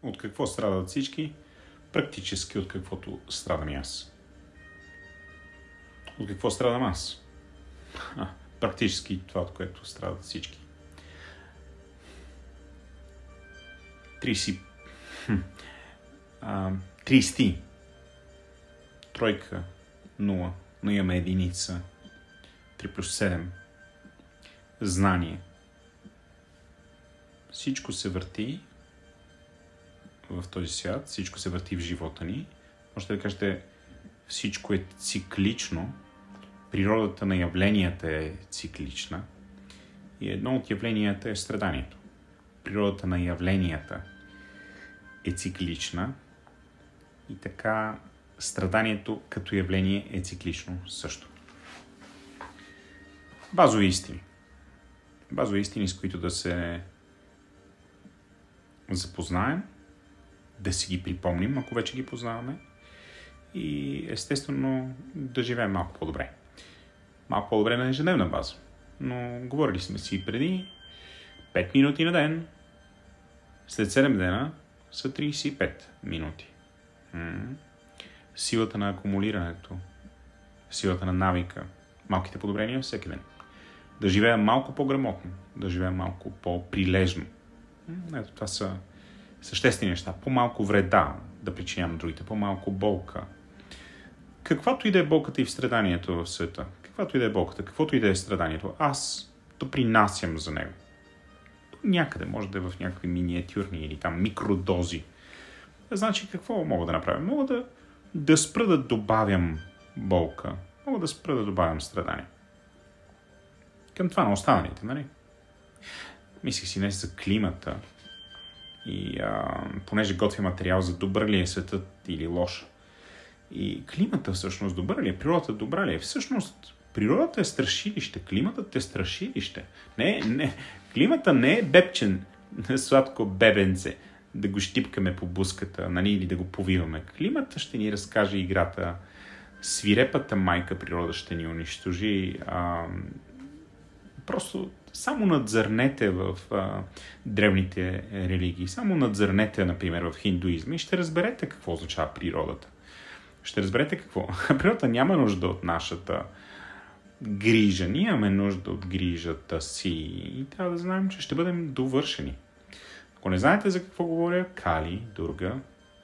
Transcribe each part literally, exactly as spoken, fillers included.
От какво страдат всички? Практически от каквото страдам и аз. От какво страдам аз? А, практически това, от което страдат всички. трийсет... трийсет. Тройка. Нула. Но имаме единица. три плюс седем. Знание. Всичко се върти в този свят, всичко се върти в живота ни. Можете да кажете, всичко е циклично. Природата на явленията е циклична. И едно от явленията е страданието. Природата на явленията е циклична. И така страданието като явление е циклично също. Базови истини. Базови истини, с които да се запознаем, да си ги припомним, ако вече ги познаваме, и естествено да живеем малко по-добре. Малко по-добре на ежедневна база. Но говорили сме си преди пет минути на ден, след седем дена са трийсет и пет минути. М-м. Силата на акумулирането, силата на навика, малките подобрения всеки ден. Да живеем малко по-грамотно, да живеем малко по-прилежно. Ето, това са съществени неща. По-малко вреда да причинявам на другите, по-малко болка. Каквато и да е болката и в страданието в света, каквато и да е болката, каквото и да е страданието, аз допринасям за него. Някъде, може да е в някакви миниатюрни или там микродози. Значи, какво мога да направя? Мога да, да спра да добавям болка. Мога да спра да добавям страдания. Към това на останалите, нали? Мислих си днес за климата и а, понеже готвя материал за добър ли е светът или лош. И климата всъщност добър ли е? Природата добра ли е? Всъщност природата е страшилище, климатът е страшилище. Не, не, климата не е бебчен, сладко бебенце, да го щипкаме по буската, нали, или да го повиваме. Климата ще ни разкаже играта. Свирепата майка природа ще ни унищожи. А, просто само надзърнете в а, древните религии, само надзърнете, например, в хиндуизма и ще разберете какво означава природата. Ще разберете какво. Природата няма нужда от нашата грижа. Ние имаме нужда от грижата си и трябва да знаем, че ще бъдем довършени. Ако не знаете за какво говоря, Кали, Дурга,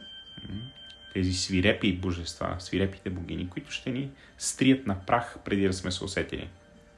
тези свирепи божества, свирепите богини, които ще ни стрият на прах преди да сме се усетили.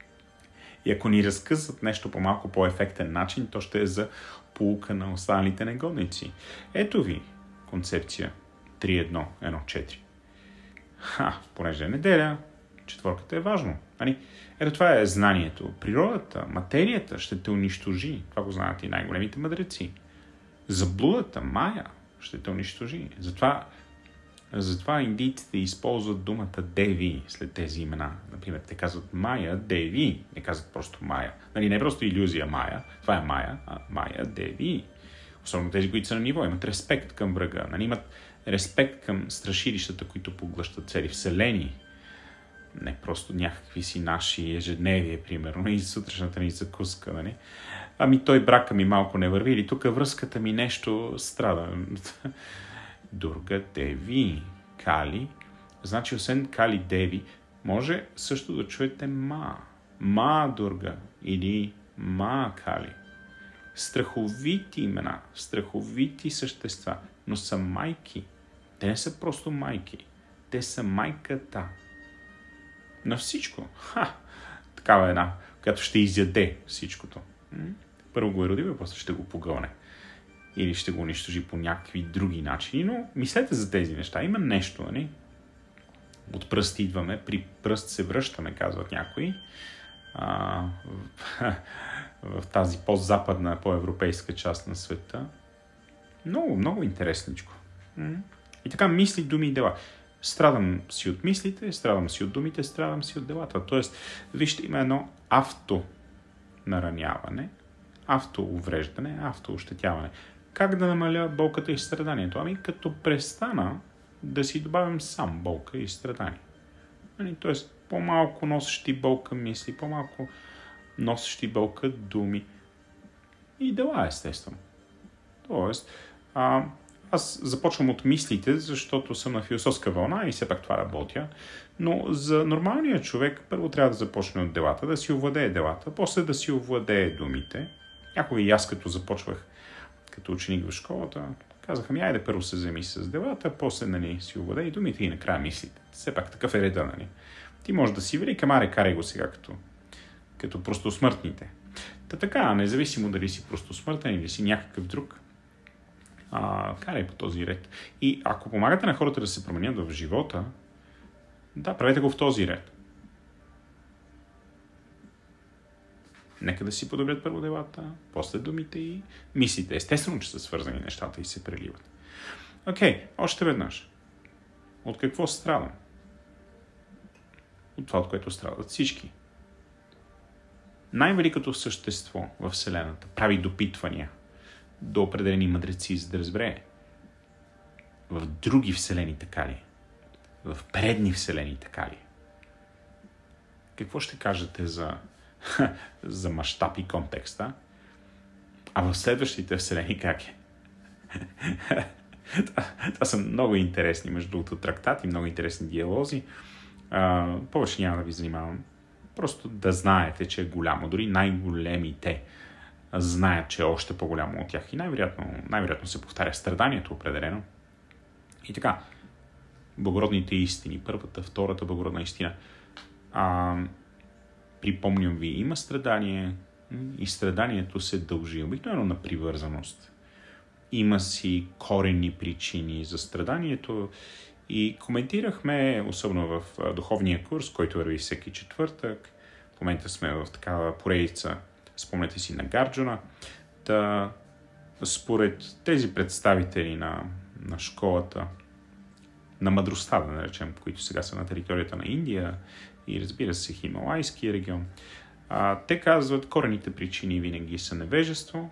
И ако ни разкъсат нещо по малко по-ефектен начин, то ще е за поука на останалите негодници. Ето ви концепция три едно едно четири. Ха, понеже е неделя, четворката е важно. Ани, ето това е знанието. Природата, материята ще те унищожи. Това го знаят и най-големите мъдреци. Заблудата, Майя, ще те унищожи. Затова, затова индийците използват думата Деви след тези имена. Например, те казват Майя, Деви. Не казват просто Майя. Нали, не е просто илюзия Майя. Това е Майя, а Майя, Деви. Особено тези, които са на ниво, имат респект към врага. Нали, имат респект към страшилищата, които поглъщат цели вселени. Не просто някакви си наши ежедневие, примерно, и сутрешната ни закуска, нали? Ами той брака ми малко не върви, или тук връзката ми нещо страда. Дурга, Деви, Кали. Значи, освен Кали, Деви, може също да чуете Ма. Ма Дурга или Ма Кали. Страховити имена, страховити същества, но са майки. Те не са просто майки. Те са майката. На всичко. Ха! Такава една, която ще изяде всичкото. Първо го е родил, после ще го погълне. Или ще го унищожи по някакви други начини, но мислете за тези неща. Има нещо, нали? От пръст идваме, при пръст се връщаме, казват някои. А, в, в тази по-западна, по-европейска част на света. Много, много интересничко. И така, мисли, думи и дела. Страдам си от мислите, страдам си от думите, страдам си от делата. Тоест, вижте, има едно автонараняване, автоувреждане, автоощетяване. Как да намаля болката и страданието? Ами като престана да си добавям сам болка и страдание. Тоест, по-малко носещи болка мисли, по-малко носещи болка думи и дела, естествено. Тоест, а, аз започвам от мислите, защото съм на философска вълна и все пак това работя. Но за нормалния човек първо трябва да започне от делата, да си овладее делата, после да си овладее думите. Някога и аз като започвах като ученик в школата, казаха ми, айде първо се вземи с делата, после нали, си овладее думите и накрая мислите. Все пак такъв е реда, нали. Ти можеш да си велик, ама карай го сега като, като простосмъртните. Та така, независимо дали си простосмъртен или си някакъв друг, а, карай по този ред. И ако помагате на хората да се променят в живота, да, правете го в този ред. Нека да си подобрят първо делата, после думите и мислите. Естествено, че са свързани нещата и се преливат. Окей, okay, още веднъж. От какво страдам? От това, от което страдат всички. Най-великото същество в Вселената прави допитвания до определени мъдреци, за да разбере в други вселени така ли? В предни вселени така ли? Какво ще кажете за, за мащаб и контекста? А в следващите вселени как е? това, това са много интересни, между другото, трактати, много интересни диалози. А, повече няма да ви занимавам. Просто да знаете, че е голямо. Дори най-големите знаят, че е още по-голямо от тях. И най-вероятно, най-вероятно се повтаря страданието определено. И така, благородните истини. Първата, втората благородна истина. А, припомням ви, има страдание и страданието се дължи обикновено на привързаност. Има си коренни причини за страданието и коментирахме, особено в духовния курс, който върви всеки четвъртък. В момента сме в такава поредица, спомняте си, на Гарджуна. Да, според тези представители на, на школата, на мъдростта, да наречем, които сега са на територията на Индия и разбира се Хималайския регион, а, те казват, корените причини винаги са невежество,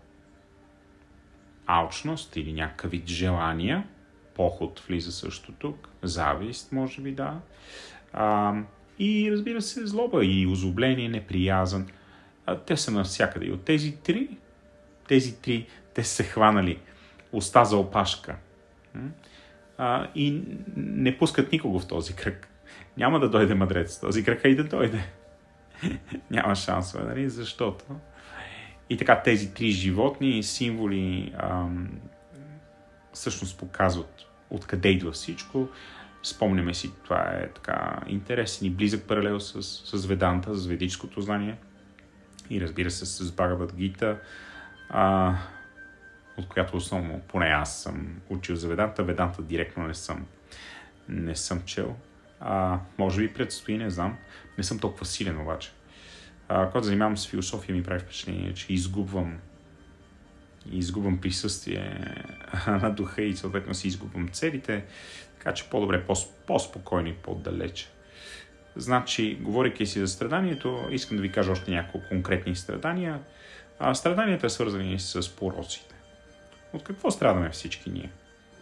алчност или някакъв вид желания, поход влиза също тук, завист, може би, да, а, и разбира се злоба и озлобление, неприязън. А, те са навсякъде. И от тези три, тези три, те са се хванали уста за опашка. А, и не пускат никого в този кръг. Няма да дойде мъдрец в този кръг, а и да дойде. Няма шансове, нали? Защото. И така, тези три животни символи ам, всъщност показват откъде идва всичко. Спомняме си, това е така интересен и близък паралел с, с Веданта, с ведическото знание. И разбира се, с Бхагавад Гита, а, от която основно, поне аз съм учил за Веданта. Веданта директно не съм, не съм чел. А, може би предстои, не знам. Не съм толкова силен обаче. А, когато занимавам с философия, ми прави впечатление, че изгубвам изгубвам присъствие на духа и съответно си изгубвам целите, така че по-добре, по-спокойно и по-далече. Значи, говорейки си за страданието, искам да ви кажа още няколко конкретни страдания. А, страданията са свързани с пороците. От какво страдаме всички ние?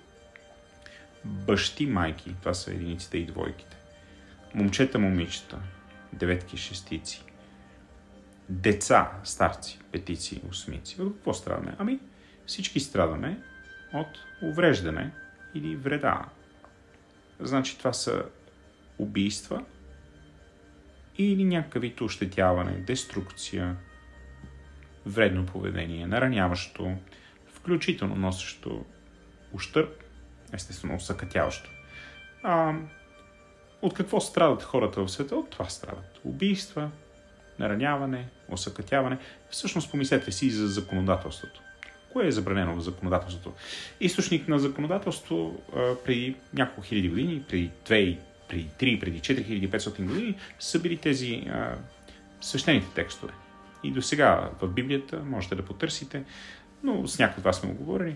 Бащи, майки, това са единиците и двойките. Момчета, момичета, деветки, шестици. Деца, старци, петици, осмици. От какво страдаме? Ами, всички страдаме от увреждане или вреда. Значи това са убийства или някакъв вид ощетяване, деструкция, вредно поведение, нараняващо, включително носещо ущърб, естествено усъкътяващо. А, от какво страдат хората в света? От това страдат. Убийства, нараняване, усъкътяване. Всъщност помислете си за законодателството. Кое е забранено в законодателството? Източник на законодателство а, преди няколко хиляди години, преди две, преди три, преди четири хиляди и петстотин години са били тези а, свещените текстове. И до сега в Библията можете да потърсите, но с някои от вас сме оговорили.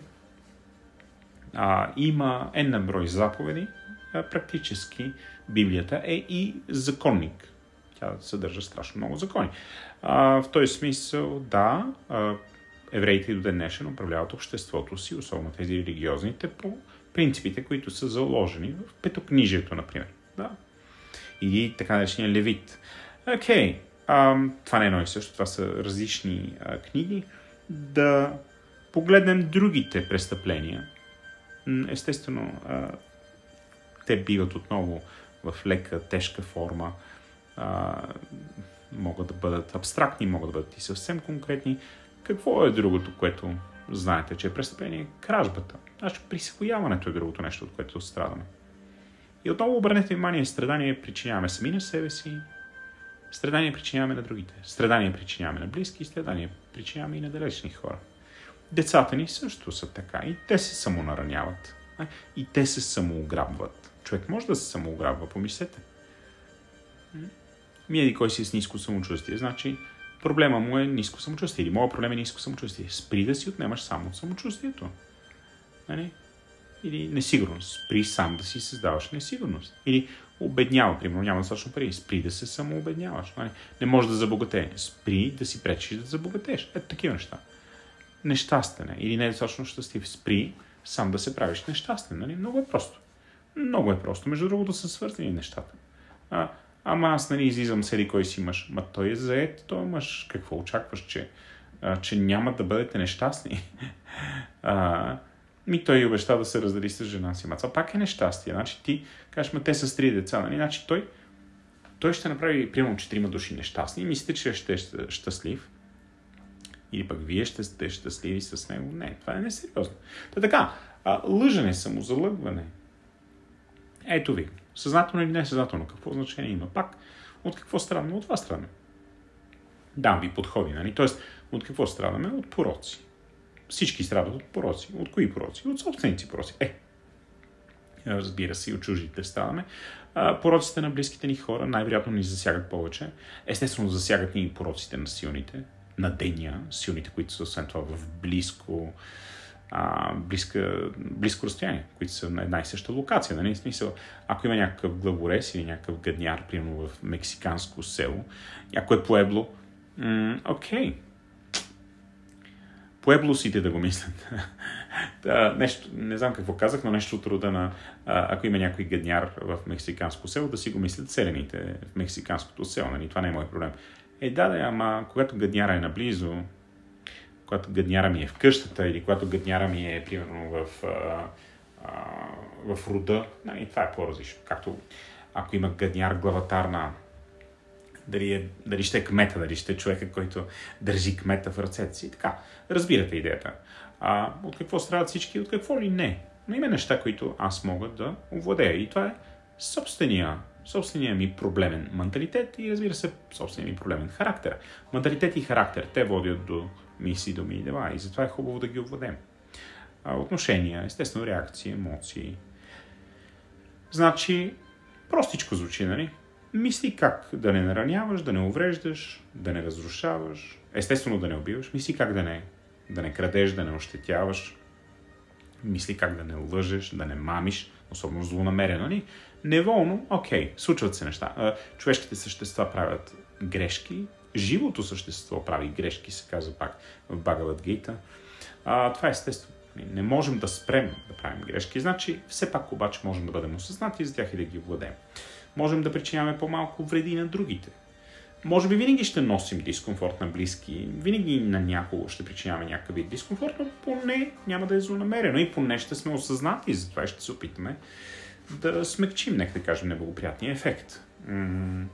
А, има една брой заповеди. А, практически Библията е и законник. Тя съдържа страшно много закони. А, в този смисъл, да, а, евреите и до ден днешен управляват обществото си, особено тези религиозните, по принципите, които са заложени в Петокнижието, например. Да. Или така наречения Левит. Окей, okay. Това не е едно и също, това са различни а, книги. Да погледнем другите престъпления, Естествено, а, те биват отново в лека, тежка форма. А, могат да бъдат абстрактни, могат да бъдат и съвсем конкретни. Какво е другото, което знаете, че е престъпление? Кражбата. Значи присвояването е другото нещо, от което страдаме. И отново обърнете внимание, страдание причиняваме сами на себе си, страдание причиняваме на другите, страдание причиняваме на близки, страдание причиняваме и на далечни хора. Децата ни също са така. И те се самонараняват. И те се самоограбват. Човек може да се самоограбва, помислете. Ми еди кой си е с ниско самочувствие. Значи проблема му е ниско самочувствие. Или моят проблем е ниско самочувствие. Спри да си отнемаш само от самочувствието. Нали? Или несигурност. Спри сам да си създаваш несигурност. Или обеднява, примерно, няма достатъчно пари. Спри да се самообедняваш. Нали? Не можеш да забогатееш. Спри да си пречиш да забогатееш. Ето такива неща. Нещастен е. Или не е достатъчно щастлив. Спри сам да се правиш нещастен. Нали? Много е просто. Много е просто. Между другото са свързани нещата. А, ама аз, нали, излизам седи кой си мъж. Ма той е заед, той е мъж. Какво очакваш, че, а, че няма да бъдете нещастни? а, ми той обеща да се раздели с жена си. Ма това пак е нещастие. Значи ти кажеш, ма те са с три деца. Нали? Значи той, той ще направи примерно четирима души нещастни и мислите, че ще е щастлив. Или пък вие ще сте щастливи с него. Не, това е несериозно. Та така, а, лъжене, самозалъгване. Ето ви. Съзнателно или несъзнателно. Какво значение има? Пак, от какво страдаме? От това страдаме. Дам ви подходи, нали? Тоест, от какво страдаме? От пороци. Всички страдат от пороци. От кои пороци? От собственици пороци. Е, разбира се, и от чуждите страдаме. А, пороците на близките ни хора най-вероятно ни засягат повече. Естествено, засягат ни и пороците на силните, на деня, силните, които са освен това в близко, а, близка, близко разстояние, които са на една и съща локация. Нали? В смисъл, ако има някакъв главорез или някакъв гадняр, примерно в мексиканско село, някое пуебло, м- окей. Пуеблосите да го мислят. да, нещо, не знам какво казах, но нещо от рода на а, ако има някой гадняр в мексиканско село, да си го мислят селените в мексиканското село. Нали? Това не е мой проблем. Е, да, да, ама когато гадняра е наблизо, когато гадняра ми е в къщата или когато гадняра ми е, примерно, в, а, а, в рода, нали, това е по-различно. Както ако има гадняр главатар на дали, е, дали ще е кмета, дали ще е човека, който държи кмета в ръцете си. Така, разбирате идеята. А, от какво страдат всички, от какво ли не. Но има неща, които аз мога да овладея. И това е собствения собствения ми проблемен менталитет и, разбира се, собствения ми проблемен характер. Менталитет и характер, те водят до мисли, думи и дела и затова е хубаво да ги обвладем. Отношения, естествено, реакции, емоции. Значи, простичко звучи, нали? Мисли как да не нараняваш, да не увреждаш, да не разрушаваш, естествено да не убиваш. Мисли как да не, да не крадеш, да не ощетяваш. Мисли как да не лъжеш, да не мамиш, особено злонамерено, нали? Неволно, окей, случват се неща. Човешките същества правят грешки, живото същество прави грешки, се казва пак в Бхагавад Гита. А, това е естествено. Не можем да спрем да правим грешки, значи все пак обаче можем да бъдем осъзнати за тях и да ги владеем. Можем да причиняваме по-малко вреди на другите. Може би винаги ще носим дискомфорт на близки, винаги на някого ще причиняваме някакъв вид дискомфорт, но поне няма да е злонамерено и поне ще сме осъзнати, затова ще се опитаме да смекчим, нека да кажем, неблагоприятния ефект. М-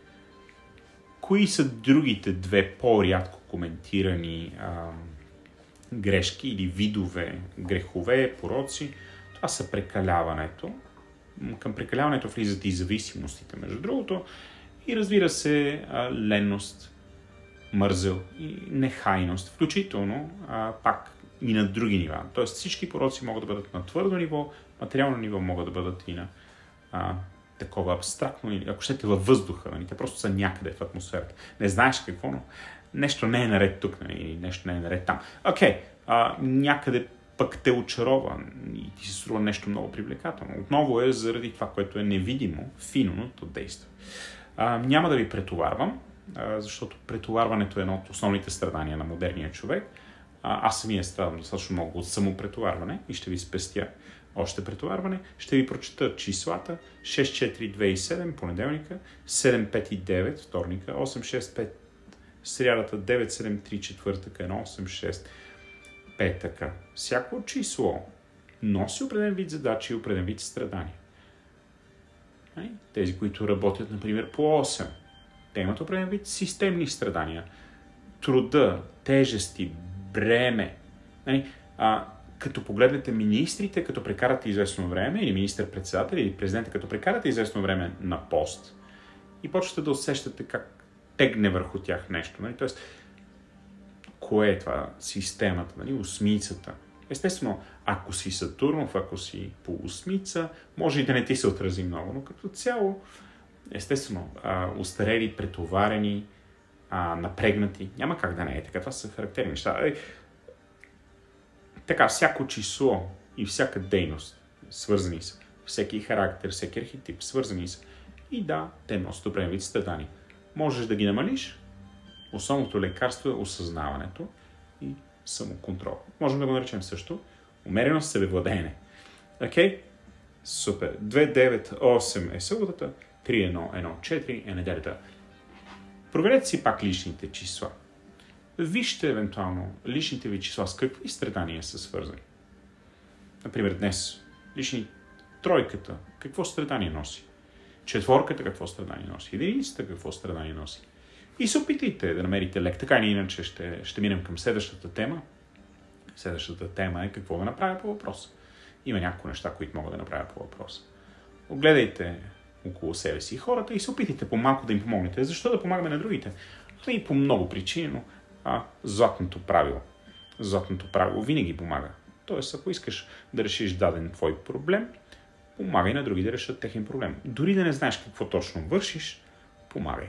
Кои са другите две по-рядко коментирани а, грешки или видове грехове, пороци? Това са прекаляването. Към прекаляването влизат и зависимостите, между другото. И, разбира се, а, ленност, мързел и нехайност, включително а, пак и на други нива. Тоест всички пороци могат да бъдат на твърдо ниво, материално ниво могат да бъдат и на а, такова абстрактно, ако щете във въздуха, нали? Те просто са някъде в атмосферата. Не знаеш какво, но нещо не е наред тук, нали? Нещо не е наред там. Окей, okay. някъде пък те очарова и ти се струва нещо много привлекателно. Отново е заради това, което е невидимо, фино, но то действа. А, няма да ви претоварвам, а, защото претоварването е едно от основните страдания на модерния човек. А, аз самия страдам достатъчно много от самопретоварване и ще ви спестя още претоварване. Ще ви прочета числата шест четири две и седем понеделника, седем пет и девет вторника, осем шест пет срядата, девет седем три четвъртъка, едно осем шест петъка. Всяко число носи определен вид задачи и определен вид страдания. Тези, които работят, например, по осем, те имат определен вид системни страдания. Труда, тежести, бреме. А, като погледнете министрите, като прекарате известно време, или министър-председател, или президента, като прекарате известно време на пост, и почвате да усещате как тегне върху тях нещо. Нали? Тоест, кое е това? Системата, нали? Осмицата. Естествено, ако си Сатурнов, ако си по осмица, може и да не ти се отрази много, но като цяло, естествено, а, устарели, претоварени, а, напрегнати, няма как да не е така. Това са характерни неща. Е, така, всяко число и всяка дейност свързани са. Всеки характер, всеки архетип свързани са. И да, те носят определен вид страдания. Можеш да ги намалиш. Основното лекарство е осъзнаването и самоконтрол. Можем да го наречем също умерено себевладеене. Окей? Okay? Супер. две девет осем е съботата, три едно едно четири е неделята. Проверете си пак личните числа. Вижте евентуално личните ви числа с какви страдания са свързани. Например, днес лични тройката какво страдание носи? Четворката какво страдание носи? Единицата какво страдание носи? И се опитайте да намерите лек. Така или иначе ще, ще минем към следващата тема. Следващата тема е какво да направя по въпроса. Има няколко неща, които мога да направя по въпроса. Огледайте около себе си хората и се опитайте по-малко да им помогнете. Защо да помагаме на другите? Ами по много причини, но а, златното правило. Златното правило винаги помага. Тоест, ако искаш да решиш даден твой проблем, помагай на други да решат техен проблем. Дори да не знаеш какво точно вършиш, помагай.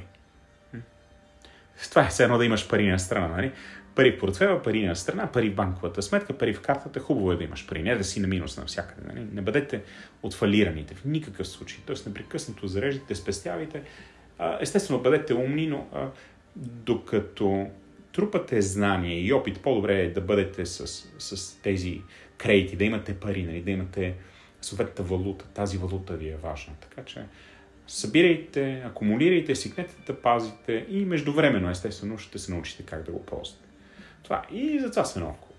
Това е все едно да имаш пари на страна, нали? Пари в портфела, пари на страна, пари в банковата сметка, пари в картата. Хубаво е да имаш пари, не да си на минус навсякъде. Нали? Не бъдете от фалираните в никакъв случай. Тоест непрекъснато зареждате, спестявайте. Естествено, бъдете умни, но а, докато трупате знание и опит, по-добре е да бъдете с, с тези кредити, да имате пари, нали? Да имате съответната валута. Тази валута ви е важна. Така че събирайте, акумулирайте, свикнете да пазите и междувременно, естествено, ще се научите как да го ползвате. Това и за това сме много.